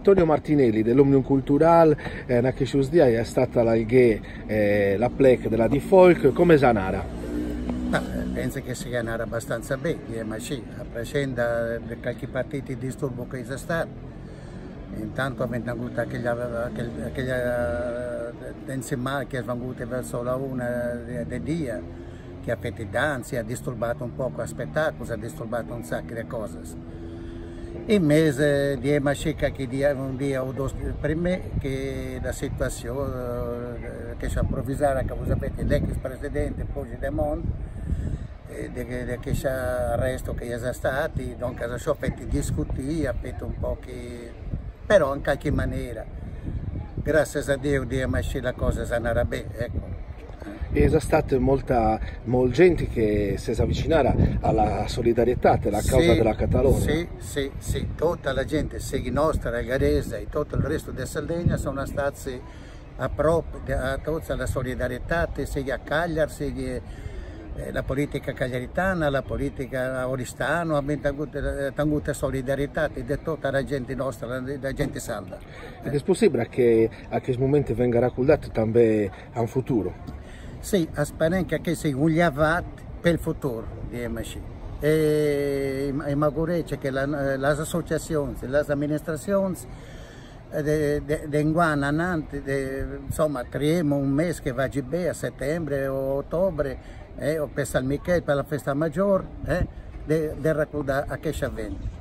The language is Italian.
Antonio Martinelli dell'Omnium Cultural, Nakeshus Dia è stata la plec della di folk, come Zanara? Penso che sia andata abbastanza bene, ma sì, a prescindere da qualche partito di disturbo che c'è stato. Intanto abbiamo avuto quella insieme che è venuta verso la una del dia, che ha fatto danze, ha disturbato un po' lo spettacolo, ha disturbato un sacco di cose. In mese di Mascica che un dia o due prima che la situazione che si improvvisava, che voi sapete, l'ex presidente Poggi De Mont, che c'è arresto che è stato, dunque si è fatto discutere, ha fatto un po' che, però in qualche maniera, grazie a Dio, di Mascica la cosa è andata bene, ecco. E c'è stata molta gente che si è avvicinata alla solidarietà della causa della Catalogna. Sì, tutta la gente, sia i nostri, i Garese e tutto il resto della Sardegna sono stati a tutta la solidarietà, sia a Cagliari, sia la politica cagliaritana, la politica oristana, abbiamo avuto solidarietà di tutta la gente nostra, la gente sarda. Ed è possibile che a questo momento venga raccontato anche a un futuro? Sì, speriamo che sia un liavat per il futuro di MSC. E mi auguro che le associazioni, le amministrazioni insomma, creiamo un mese che va bene a settembre o ottobre, o per San Michele, per la festa maggiore, di raccontare a che ci avviene.